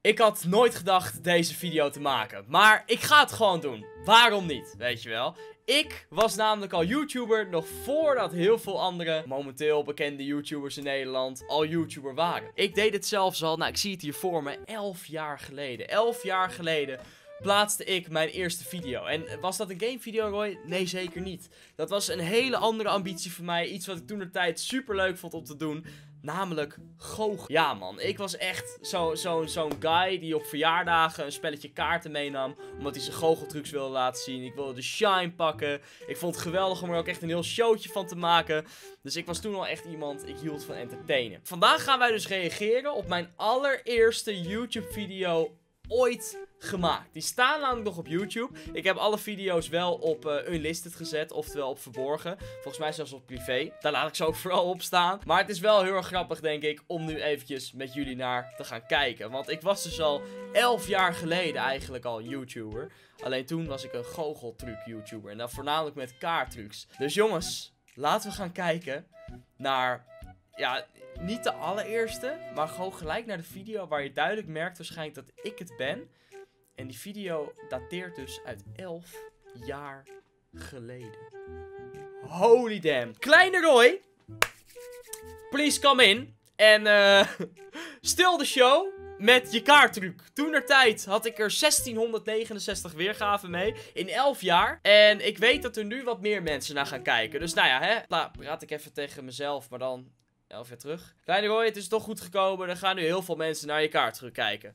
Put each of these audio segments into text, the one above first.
Ik had nooit gedacht deze video te maken, maar ik ga het gewoon doen. Waarom niet, weet je wel? Ik was namelijk al YouTuber nog voordat heel veel andere momenteel bekende YouTubers in Nederland al YouTuber waren. Ik deed het zelfs al, nou ik zie het hier voor me, 11 jaar geleden. 11 jaar geleden plaatste ik mijn eerste video. En was dat een gamevideo, Roy? Nee, zeker niet. Dat was een hele andere ambitie voor mij. Iets wat ik toentertijd super leuk vond om te doen. Namelijk goochelen. Ja man, ik was echt zo'n guy die op verjaardagen een spelletje kaarten meenam. Omdat hij zijn goocheltrucs wilde laten zien. Ik wilde de shine pakken. Ik vond het geweldig om er ook echt een heel showtje van te maken. Dus ik was toen al echt iemand, ik hield van entertainen. Vandaag gaan wij dus reageren op mijn allereerste YouTube video ooit gemaakt. Die staan namelijk nog op YouTube. Ik heb alle video's wel op unlisted gezet, oftewel op verborgen. Volgens mij zelfs op privé. Daar laat ik ze ook vooral op staan. Maar het is wel heel erg grappig, denk ik, om nu eventjes met jullie naar te gaan kijken. Want ik was dus al 11 jaar geleden eigenlijk al YouTuber. Alleen toen was ik een goocheltruc YouTuber. En dan voornamelijk met kaarttrucs. Dus jongens, laten we gaan kijken naar... Ja, niet de allereerste, maar gewoon gelijk naar de video waar je duidelijk merkt waarschijnlijk dat ik het ben. En die video dateert dus uit 11 jaar geleden. Holy damn. Kleine Roy, please come in. En stil de show met je kaarttruc. Toentertijd had ik er 1669 weergaven mee in 11 jaar. En ik weet dat er nu wat meer mensen naar gaan kijken. Dus nou ja, hè, praat ik even tegen mezelf, maar dan... 11 jaar terug. Kleine Roy, het is toch goed gekomen. Er gaan nu heel veel mensen naar je kaarttruc kijken.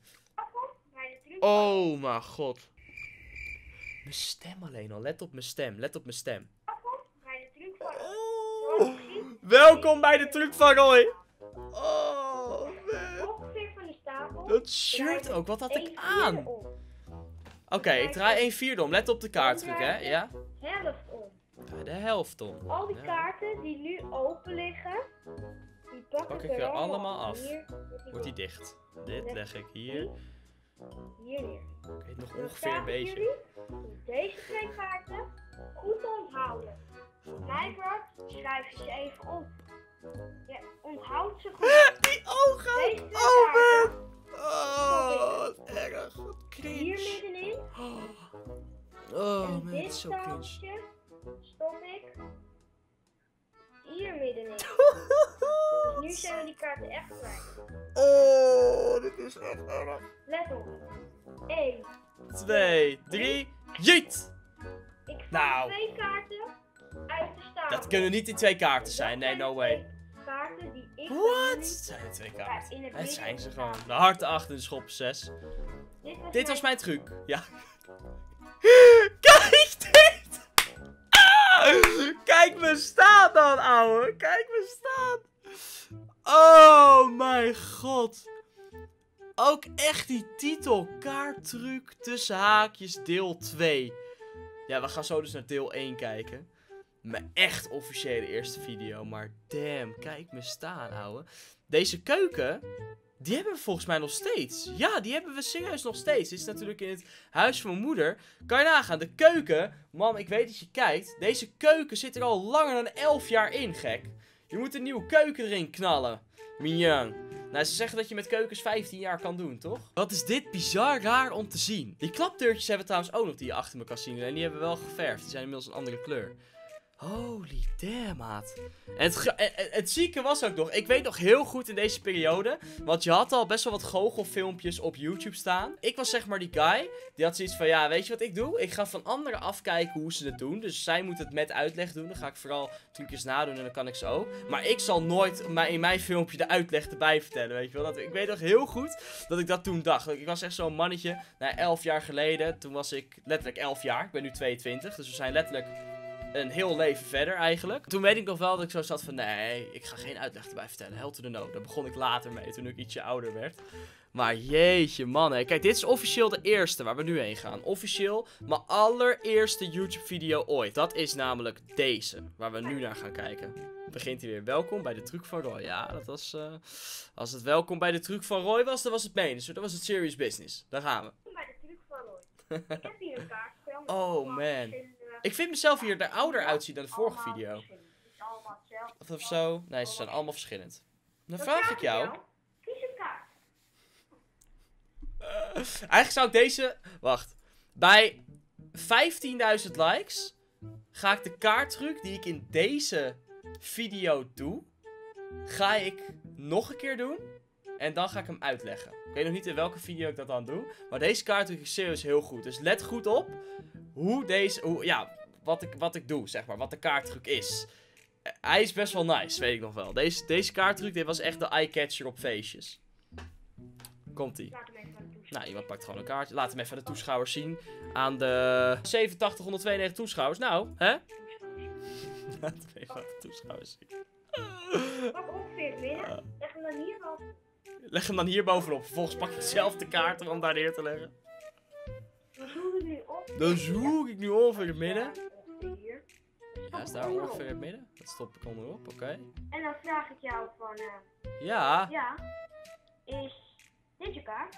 Oh mijn god. Mijn stem alleen al. Let op mijn stem. Let op mijn stem. Oh. Welkom bij de truc van Roy. Oh man. Dat shirt ook. Wat had ik aan? Oké, ik draai 1/4 om. Let op de kaarttruc, hè? Ja? Helft om. Draai de helft om. Al die kaarten die nu open liggen, die pak ik er allemaal af. Hier, Wordt die dicht. Dit leg ik hier. Hier neer. Oké, nog ongeveer een beetje. Jullie deze twee kaarten goed onthouden. Voor mij wordt, schrijf je ze even op. Ja, onthoud ze goed. Die ogen! Deze twee Oh kaarten. man! Oh, wat erg. Wat cringe. Hier middenin. Oh En man, het dit is zo cringe. staaltje stop ik hier middenin. Nu zijn we die kaarten echt kwijt. Oh, dit is echt erg. Let op. 1. 2, 3, jeet! Ik val Nou. 2 kaarten uit de stapel. Dat kunnen niet die 2 kaarten zijn. Nee, no way. Kaarten die ik What? Het zijn er 2 kaarten. Het zijn ze gewoon. De harte 8 en de schop 6. Dit was mijn truc. Ja. Kijk dit! Ah! Kijk me staan dan, ouwe. Kijk me staan. Oh mijn god. Ook echt die titel. Kaarttruc tussen haakjes deel 2. Ja, we gaan zo dus naar deel 1 kijken. Mijn echt officiële eerste video. Maar damn, kijk me staan, ouwe. Deze keuken... Die hebben we volgens mij nog steeds. Ja, die hebben we serieus nog steeds. Dit is natuurlijk in het huis van mijn moeder. Kan je nagaan, de keuken. Mam, ik weet dat je kijkt. Deze keuken zit er al langer dan 11 jaar in, gek. Je moet een nieuwe keuken erin knallen. Mignon. Nou, ze zeggen dat je met keukens 15 jaar kan doen, toch? Wat is dit bizar raar om te zien. Die klapdeurtjes hebben trouwens ook nog die je achter me kan zien. En die hebben we wel geverfd. Die zijn inmiddels een andere kleur. Holy damn, maat. En het zieke was ook nog, ik weet nog heel goed in deze periode, want je had al best wel wat goochelfilmpjes op YouTube staan. Ik was zeg maar die guy, die had zoiets van, ja, weet je wat ik doe? Ik ga van anderen afkijken hoe ze het doen. Dus zij moet het met uitleg doen. Dan ga ik vooral trucjes nadoen en dan kan ik ze ook. Maar ik zal nooit in mijn filmpje de uitleg erbij vertellen, weet je wel. Ik weet nog heel goed dat ik dat toen dacht. Ik was echt zo'n mannetje, 11 jaar geleden. Toen was ik letterlijk 11 jaar. Ik ben nu 22, dus we zijn letterlijk... een heel leven verder eigenlijk. Toen weet ik nog wel dat ik zo zat van... Nee, ik ga geen uitleg erbij vertellen. Hell to the no. Daar begon ik later mee toen ik ietsje ouder werd. Maar jeetje man. Hè. Kijk, dit is officieel de eerste waar we nu heen gaan. Officieel mijn allereerste YouTube video ooit. Dat is namelijk deze. Waar we nu naar gaan kijken. Begint hij weer. Welkom bij de truc van Roy. Ja, dat was... als het welkom bij de truc van Roy was, dan was het menens. Dan was het serious business. Daar gaan we. Bij de truc van Roy. Ik heb hier een kaartspel. Oh man. Ik vind mezelf hier er ouder uitzien dan de vorige video. Of zo. Nee, ze zijn allemaal verschillend. Dan vraag ik jou. Kies een kaart. Eigenlijk zou ik deze... Wacht. Bij 15.000 likes ga ik de kaarttruc die ik in deze video doe, ga ik nog een keer doen. En dan ga ik hem uitleggen. Ik weet nog niet in welke video ik dat dan doe. Maar deze kaarttruc is serieus heel goed. Dus let goed op wat ik doe, zeg maar. Wat de kaarttruc is. Hij is best wel nice, weet ik nog wel. Deze kaarttruc, dit was echt de eye-catcher op feestjes. Komt-ie. Nou, iemand pakt gewoon een kaartje. Laat hem even aan de toeschouwers zien. Aan de 8792 toeschouwers. Nou, hè? Laat hem even aan de toeschouwers zien. Pak ongeveer het midden. Leg hem dan hier op. Leg hem dan hier bovenop. Vervolgens pak ik zelf de kaart om daar neer te leggen. Dan zoek ik nu op. Dan zoek ik nu ongeveer in het midden. Hier. Ja, is daar ongeveer in het midden? Dat stop ik onderop, oké. En dan vraag ik jou van, Ja. ja, is dit je kaart?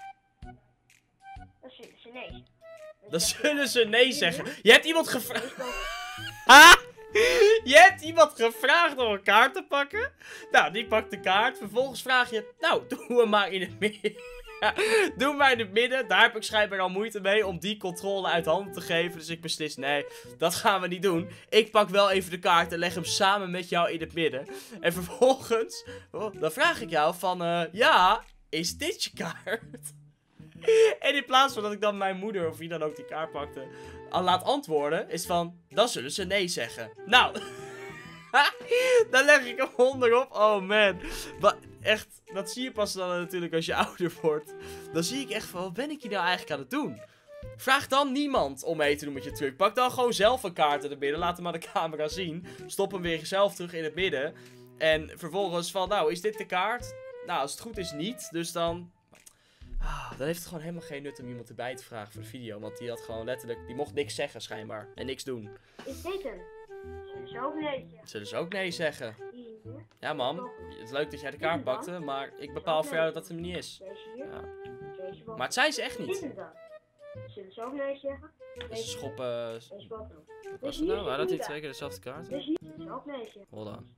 Dan zullen ze nee. Dan zullen ze nee zeggen. Je hebt iemand gevraagd. Ha! Je hebt iemand gevraagd om een kaart te pakken. Nou, die pakt de kaart. Vervolgens vraag je, nou, doe hem maar in het midden. Doe hem maar in het midden. Daar heb ik schijnbaar al moeite mee om die controle uit handen te geven. Dus ik beslis, nee, dat gaan we niet doen. Ik pak wel even de kaart en leg hem samen met jou in het midden. En vervolgens, dan vraag ik jou van, ja, is dit je kaart? En in plaats van dat ik dan mijn moeder of wie dan ook die kaart pakte al laat antwoorden, is van, dan zullen ze nee zeggen. Nou, dan leg ik hem onderop. Oh man, echt, dat zie je pas dan natuurlijk als je ouder wordt. Dan zie ik echt van, wat ben ik hier nou eigenlijk aan het doen? Vraag dan niemand om mee te doen met je truc. Pak dan gewoon zelf een kaart in het midden, laat hem aan de camera zien. Stop hem weer zelf terug in het midden. En vervolgens van, nou, is dit de kaart? Nou, als het goed is niet, dus dan... dan heeft het gewoon helemaal geen nut om iemand erbij te vragen voor de video. Want die had gewoon letterlijk... Die mocht niks zeggen schijnbaar. En niks doen. Is dit hem? Zullen ze ook nee zeggen? Zullen ze ook nee zeggen? Hier. Ja mam, het is leuk dat jij de kaart pakte. Maar ik bepaal voor jou dat het hem niet is. Deze hier. Ja. Deze boven. Maar het zijn ze echt Dit niet. hem dan? Zullen ze ook nee zeggen? Ze schoppen... Deze bovenop. Wat was het nou? Waren dat niet twee keer dezelfde kaart? Dus hier zullen ze ook nee zeggen. Hold on.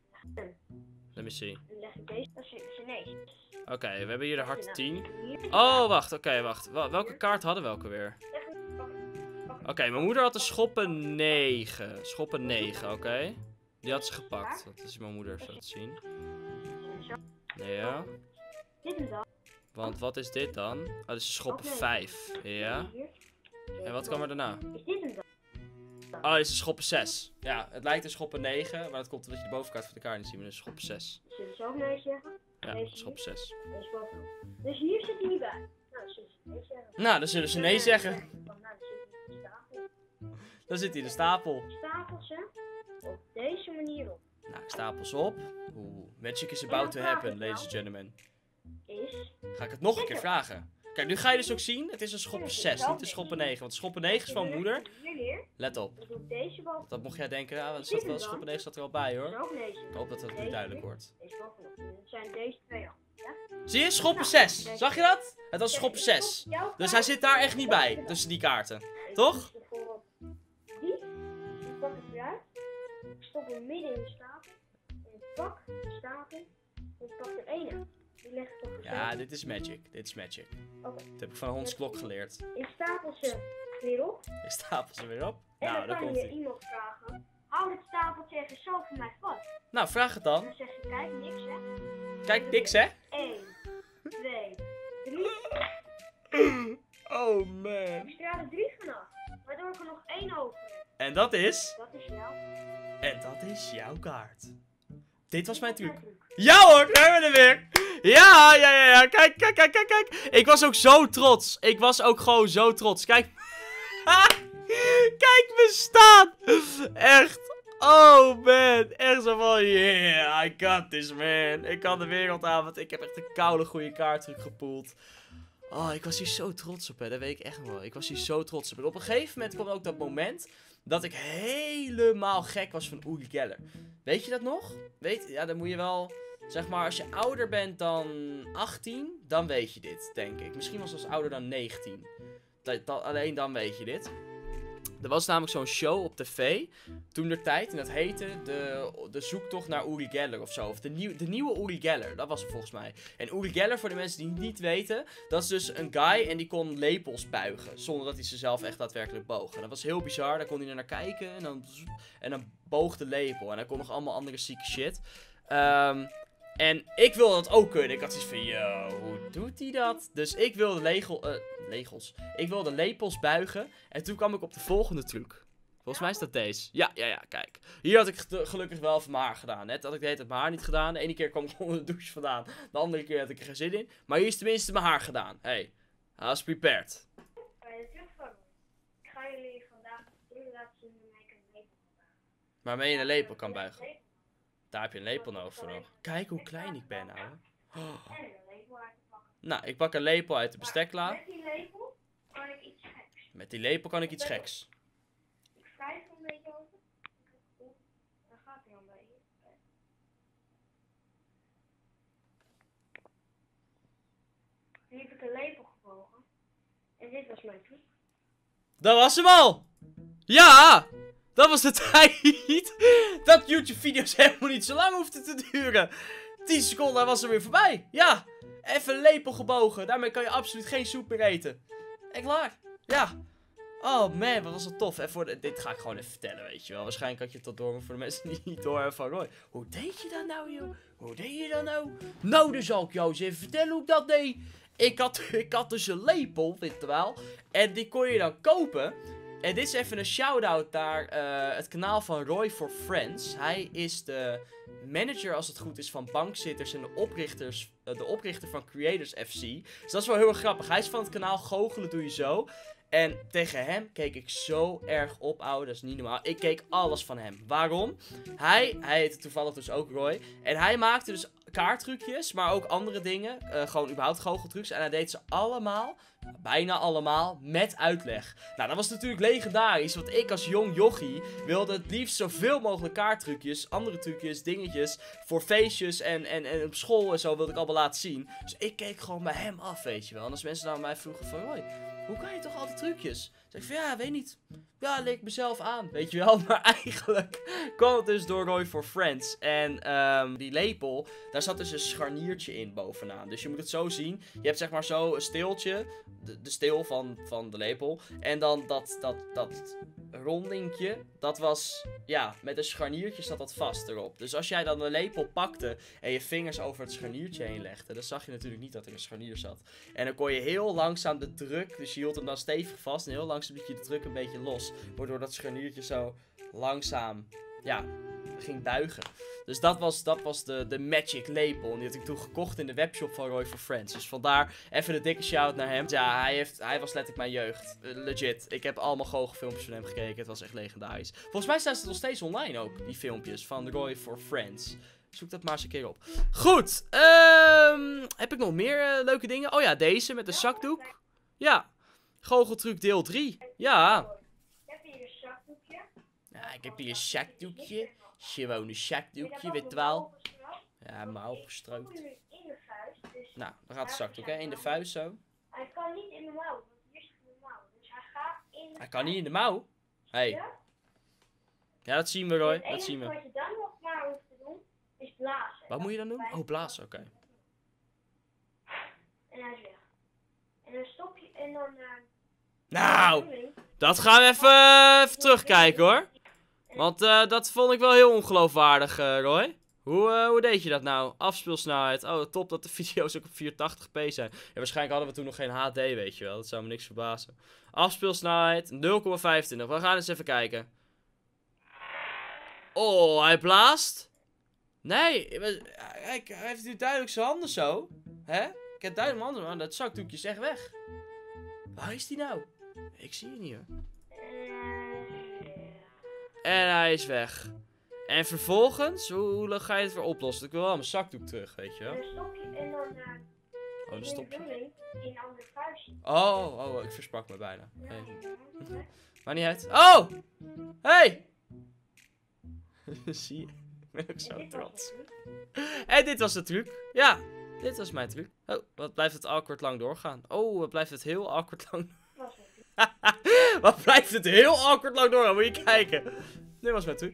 Let me see. Dan leg ik deze. Dan zullen ze nee. Oké, we hebben hier de hart 10. Hier. Oh, wacht. Oké, wacht. Welke kaart hadden we ook alweer? Leg hem. Oké, mijn moeder had de schoppen 9. Schoppen 9, oké. Die had ze gepakt. Dat is mijn moeder, zo te zien. Zullen ze ook- Ja. Dit hem dan? Want wat is dit dan? Oh, dit is schoppen 5. Ja. Hier. En wat kwam er daarna? Is dit hem dan? Oh, dit is schoppen 6. Ja, het lijkt een schoppen 9. Maar dat komt omdat je de bovenkaart van de kaart niet ziet. Maar dit is schoppen 6. Zullen ze ook nee zeggen? Ja, schoppen 6. Deze bovenop. Dus hier zit hij niet bij. Nou, zullen ze nee zeggen. Nou, dan zullen ze nee zeggen. Nou, dan zit hij in de stapel. Dan zit hij in de stapel. Stapel ze op deze manier op. Nou, ik stapel ze op. Oeh, magic is about to happen, ladies and gentlemen. Is. Ga ik het nog een keer vragen. Kijk, nu ga je dus ook zien. Het is een schoppen 6, niet een schoppen 9. Want schoppen 9 is van mijn moeder. Hier neer. Let op. Dan doe ik deze boven. Dat mocht jij denken, ah, wat staat wel, schoppen 9 staat er wel bij hoor. Ook deze. Ik hoop dat het nu duidelijk wordt. Deze bovenop. En dat zijn deze twee al. Ja? Zie je? Schoppen 6. Zag je dat? Het was schoppen 6. Dus hij zit daar echt niet bij, tussen die kaarten. Toch? Bijvoorbeeld die. Ik pak het eruit. Ik stop hem midden in de stapel. En ik pak de stapel. En ik pak er ene. Die leg ik op de Ja, dit is magic. Dit is magic. Oké. Dat heb ik van Hons Klok geleerd. Ik stapel ze weer op. Ik stapel ze weer op. En Nou, dan daar kan komt je hij. iemand vragen. Hou het stapeltje even zo van mij vast. Nou, vraag het dan. Dan zeg je, kijk, niks hè. Kijk, niks hè? 1, 2, 3. Oh man. Ik straal er 3 vanaf. Waardoor ik er nog 1 over heb. En dat is... Dat is jou. En dat is jouw kaart. Dit was mijn truc. truc. Ja hoor, daar hebben we er weer. Ja. Kijk. Ik was ook zo trots. Ik was ook gewoon zo trots. Kijk. Kijk me staan. Echt. Oh man. Echt zo van, yeah, I got this man. Ik kan de wereld aan, want ik heb echt een koude goede kaarttruc gepoeld. Oh, ik was hier zo trots op, hè. Dat weet ik echt nog wel. Ik was hier zo trots op. En op een gegeven moment kwam ook dat moment dat ik helemaal gek was van Uri Geller. Weet je dat nog? Ja, dan moet je wel... Zeg maar, als je ouder bent dan 18, dan weet je dit, denk ik. Misschien was het ouder dan 19. Alleen dan weet je dit. Er was namelijk zo'n show op tv, toen der tijd, en dat heette de zoektocht naar Uri Geller of zo. Of de nieuwe Uri Geller, dat was het volgens mij. En Uri Geller, voor de mensen die het niet weten, dat is dus een guy en die kon lepels buigen, zonder dat hij ze zelf echt daadwerkelijk boog. En dat was heel bizar, daar kon hij naar kijken en dan boog de lepel. En hij kon nog allemaal andere zieke shit. En ik wilde dat ook kunnen. Ik had zoiets van, yo, hoe doet hij dat? Dus ik wilde ik wilde lepels buigen. En toen kwam ik op de volgende truc. Volgens mij is dat deze. Ja, kijk. Hier had ik gelukkig wel even mijn haar gedaan. Net had ik de hele tijd mijn haar niet gedaan. De ene keer kwam ik onder de douche vandaan. De andere keer had ik er geen zin in. Maar hier is tenminste mijn haar gedaan. Hey, I was prepared. Ik ga jullie vandaag laten zien hoe ik een lepel kan buigen. Waarmee je een lepel kan buigen. Daar heb je een lepel nodig voor nog. Kijk hoe klein ik ben nou. Oh. En een lepel uit te pakken. Nou, ik pak een lepel uit de bestekla. Met die lepel kan ik iets geks. Met die lepel kan ik iets geks. Ik wrijf er een beetje over. Daar gaat hij dan bij je. Nu heb ik een lepel gebogen. En dit was mijn truc. Dat was hem al! Ja! Dat was de tijd dat YouTube-video's helemaal niet zo lang hoefden te duren. 10 seconden was er weer voorbij. Ja, even een lepel gebogen. Daarmee kan je absoluut geen soep meer eten. En klaar. Ja. Oh man, wat was dat tof. En dit ga ik gewoon even vertellen, weet je wel. Waarschijnlijk had je het al door, maar voor de mensen die niet door hebben van Roy. Hoe deed je dat nou, joh? Hoe deed je dat nou? Nou, dan zal ik jou eens even vertellen hoe ik dat deed. Ik had dus een lepel, weet je wel. En die kon je dan kopen. En dit is even een shout-out naar het kanaal van Roy for Friends. Hij is de manager, als het goed is, van Bankzitters en de oprichter van Creators FC. Dus dat is wel heel erg grappig. Hij is van het kanaal Goochelen Doe Je Zo. En tegen hem keek ik zo erg op, ouwe. Dat is niet normaal. Ik keek alles van hem. Waarom? Hij heette toevallig dus ook Roy. En hij maakte dus kaarttrucjes, maar ook andere dingen. Gewoon überhaupt goocheltrucs. En hij deed ze allemaal, bijna allemaal, met uitleg. Nou, dat was natuurlijk legendarisch. Want ik als jong jochie wilde het liefst zoveel mogelijk kaarttrucjes, andere trucjes, dingetjes, voor feestjes en op school en zo wilde ik allemaal laten zien. Dus ik keek gewoon bij hem af, weet je wel. En als mensen dan mij vroegen van, Roy, hoe kan je toch altijd trucjes? Zeg ik van, ja, weet niet. Ja, leek mezelf aan, weet je wel. Maar eigenlijk kwam het dus door Roy for Friends. En die lepel, daar zat dus een scharniertje in bovenaan. Dus je moet het zo zien. Je hebt zeg maar zo een steeltje, de steel van de lepel. En dan dat rondingje, dat was, ja, met een scharniertje zat dat vast erop. Dus als jij dan de lepel pakte en je vingers over het scharniertje heen legde, dan zag je natuurlijk niet dat er een scharnier zat. En dan kon je heel langzaam de druk, dus je hield hem dan stevig vast en heel langzaam liet je de druk een beetje los. Waardoor dat scharniertje zo langzaam, ja, ging buigen. Dus dat was de magic lepel. En die had ik toen gekocht in de webshop van Roy for Friends. Dus vandaar even de dikke shout naar hem. Ja, hij was letterlijk mijn jeugd. Legit. Ik heb allemaal goochelfilmpjes van hem gekeken. Het was echt legendarisch. Volgens mij staan ze nog steeds online ook, die filmpjes van Roy for Friends. Zoek dat maar eens een keer op. Goed. Heb ik nog meer leuke dingen? Oh ja, deze met de zakdoek. Ja. Goocheltruc deel 3. Ja. Ik heb hier een zakdoekje. Ja, ik heb hier een zakdoekje. Gewoon een zakdoekje, weet je wel. Ja, maar opgestroopt. In de vuist. Dus Nou, dan gaat de zakdoek, hè. In de vuist zo. hij kan niet in de mouw, want hier is de mouw. Dus hij gaat in de Hij kan niet in de mouw. Hé. Hey. Ja, dat zien we, Roy. Het Dat enige zien we. wat je dan nog maar hoeft te doen, is blazen. Wat moet je dan doen? Oh, blazen, oké. En hij is weg. En dan stop je en dan... Nou, dat gaan we even terugkijken, hoor. Want dat vond ik wel heel ongeloofwaardig, Roy. Hoe deed je dat nou? Afspeelsnelheid. Oh, top dat de video's ook op 480p zijn. Ja, waarschijnlijk hadden we toen nog geen HD, weet je wel. Dat zou me niks verbazen. Afspeelsnelheid 0,25. We gaan eens even kijken. Oh, hij blaast. Nee, hij heeft nu duidelijk zijn handen zo. Hè? Ik heb duidelijk mijn handen, maar dat zakdoekje is echt weg. Waar is die nou? Ik zie hem niet, hoor. En hij is weg. En vervolgens, hoe ga je het weer oplossen? Ik wil wel mijn zakdoek terug, weet je wel. En dan stop je en dan... Oh, dan stop je. In een ander vuistje. Oh, ik versprak me bijna. Hey. Maar niet uit. Oh! Hey! Zie je? Ik ben ook zo trots. En dit was de truc. Ja, dit was mijn truc. Oh, wat blijft het awkward lang doorgaan. Oh, wat blijft het heel awkward lang. Wat blijft het heel awkward lang door, moet je kijken. Dit was mijn truc.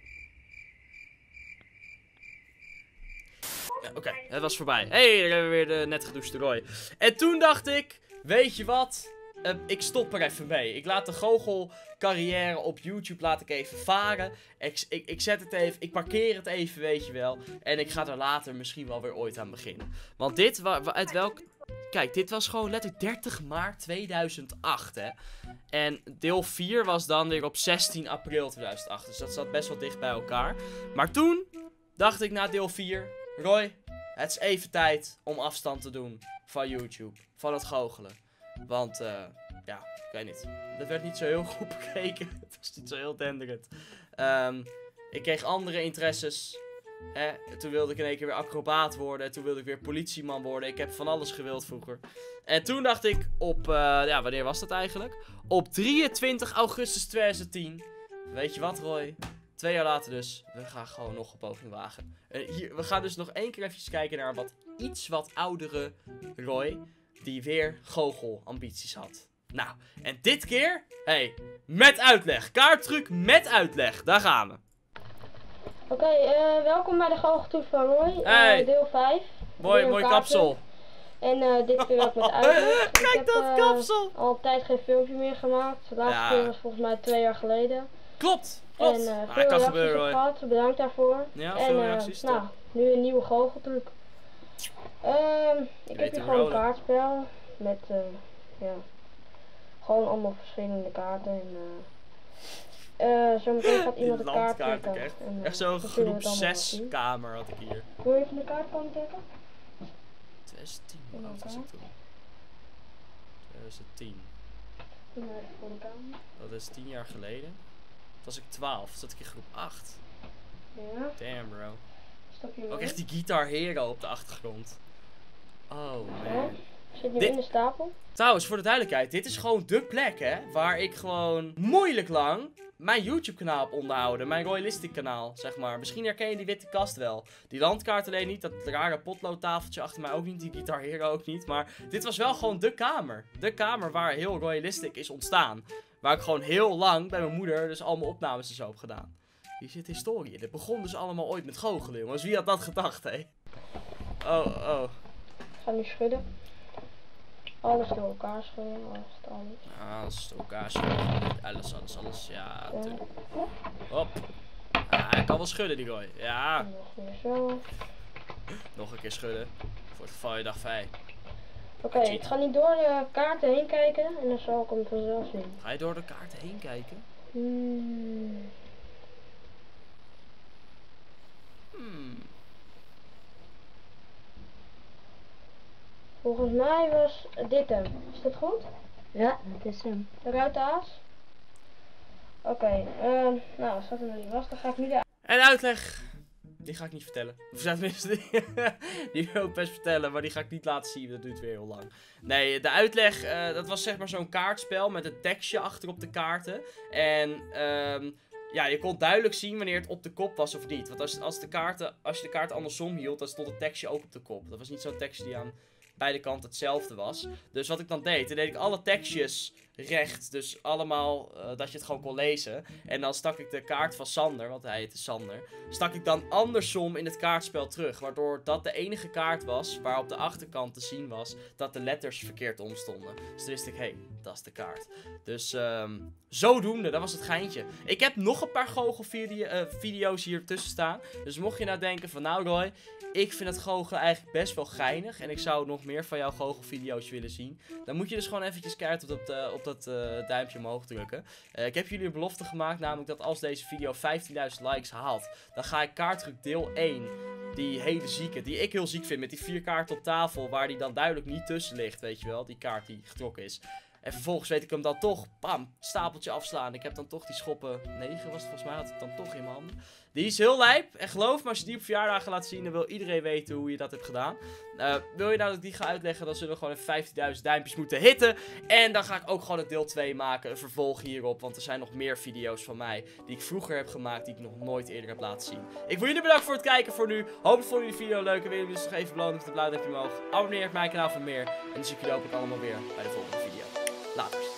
Ja, Oké, het was voorbij. Hey, daar hebben we weer de net gedouchte Roy. En toen dacht ik, weet je wat? Ik stop er even mee. Ik laat de goochelcarrière op YouTube laat ik even varen. Ik zet het even, ik parkeer het even, weet je wel. En ik ga er later misschien wel weer ooit aan beginnen. Want dit, uit welk... Kijk, dit was gewoon letterlijk 30 maart 2008, hè. En deel 4 was dan weer op 16 april 2008. Dus dat zat best wel dicht bij elkaar. Maar toen dacht ik na deel 4... Roy, het is even tijd om afstand te doen van YouTube. Van het goochelen. Want, ja, ik weet niet. Dat werd niet zo heel goed bekeken. Het was niet zo heel denderend. Ik kreeg andere interesses. Toen wilde ik in één keer weer acrobaat worden. Toen wilde ik weer politieman worden. Ik heb van alles gewild vroeger. En toen dacht ik op, ja, wanneer was dat eigenlijk? Op 23 augustus 2010. Weet je wat, Roy? 2 jaar later dus. We gaan gewoon nog een poging wagen. We gaan dus nog één keer even kijken naar iets wat oudere Roy. Die weer goochelambities had. Nou, en dit keer, hey, met uitleg. Kaarttruc met uitleg. Daar gaan we. Oké, welkom bij de goocheltour van Roy. Hey. Deel 5. Mooi kapsel. En dit keer ook met uitleg. Kijk dat kapsel. Al een tijd geen filmpje meer gemaakt. De laatste keer was volgens mij 2 jaar geleden. Klopt. En veel kan reacties gebeuren, op gehad. Bedankt daarvoor. Ja, en, veel reacties. nou, nu een nieuwe goocheltruc. Ik heb hier gewoon een kaartspel. Met, ja, gewoon allemaal verschillende kaarten. En, zometeen gaat iemand de kaart trekken. Echt zo'n groep 6 kamer had ik hier. Wil je even de kaart komen trekken? 2010, hoe oud was ik toen? 2010. Voor de kamer. Dat is 10 jaar geleden. Toen was ik 12, zat ik in groep 8. Ja. Damn bro. Stop je mee. Ook echt die Guitar Hero op de achtergrond. Oh man. Zit nu in de stapel? Trouwens, voor de duidelijkheid, dit is gewoon de plek, hè, waar ik gewoon moeilijk lang mijn YouTube kanaal heb onderhouden. Mijn Royalistic kanaal, zeg maar. Misschien herken je die witte kast wel. Die landkaart alleen niet, dat rare potloodtafeltje achter mij ook niet, die Guitar Hero ook niet. Maar dit was wel gewoon de kamer. De kamer waar heel Royalistic is ontstaan. Waar ik gewoon heel lang bij mijn moeder dus al mijn opnames en zo heb gedaan. Hier zit historie in. Dit begon dus allemaal ooit met goochelen, jongens. Wie had dat gedacht, hè? Oh. Ik ga nu schudden. Alles door elkaar schudden, alles door elkaar schudden. Alles. Ja, natuurlijk. Hop. Hij kan wel schudden, die Roy. Ja. Nog meer zo. Nog een keer schudden. Voor het geval je dacht, fijn. Oké, ik ga niet door de kaarten heen kijken en dan zal ik hem vanzelf zien. Ga je door de kaarten heen kijken? Volgens mij was dit hem. Is dat goed? Ja, dat is hem. De ruitaas? Oké, nou als dat hem niet was, dan ga ik nu de... En de uitleg, die ga ik niet vertellen. Of tenminste, die wil ik best vertellen, maar die ga ik niet laten zien, dat duurt weer heel lang. Nee, de uitleg, dat was zeg maar zo'n kaartspel met een tekstje achter op de kaarten. En ja, je kon duidelijk zien wanneer het op de kop was of niet. Want als je de kaarten andersom hield, dan stond het tekstje ook op de kop. Dat was niet zo'n tekstje die aan beide kanten hetzelfde was. Dus wat ik dan deed ik alle tekstjes recht. Dus allemaal dat je het gewoon kon lezen. En dan stak ik de kaart van Sander, want hij heette Sander, stak ik dan andersom in het kaartspel terug. Waardoor dat de enige kaart was waar op de achterkant te zien was dat de letters verkeerd omstonden. Dus toen wist ik, hé, dat is de kaart. Dus zodoende, dat was het geintje. Ik heb nog een paar goochelvideo's hier tussen staan. Dus mocht je nou denken van, nou Roy, ik vind het goochelen eigenlijk best wel geinig. En ik zou nog meer van jouw goochelvideo's willen zien. Dan moet je dus gewoon eventjes keihard op dat duimpje omhoog drukken. Ik heb jullie een belofte gemaakt, namelijk dat als deze video 15.000 likes haalt, dan ga ik kaarttruc deel 1, die hele zieke, die ik heel ziek vind, met die 4 kaarten op tafel, waar die dan duidelijk niet tussen ligt, weet je wel, die kaart die getrokken is. En vervolgens weet ik hem dan toch, bam, stapeltje afslaan. Ik heb dan toch die schoppen, 9 was het volgens mij, had ik dan toch in mijn handen. Die is heel lijp. En geloof me, als je die op verjaardagen laat zien, dan wil iedereen weten hoe je dat hebt gedaan. Wil je nou dat ik die ga uitleggen, dan zullen we gewoon even 15.000 duimpjes moeten hitten. En dan ga ik ook gewoon een deel 2 maken, een vervolg hierop. Want er zijn nog meer video's van mij die ik vroeger heb gemaakt, die ik nog nooit eerder heb laten zien. Ik wil jullie bedanken voor het kijken voor nu. Hopelijk vonden jullie de video leuk en wil jullie dus nog even belonen met een blauw duimpje omhoog. Abonneer op mijn kanaal voor meer. En dan zie ik jullie hopelijk allemaal weer bij de volgende video. Later.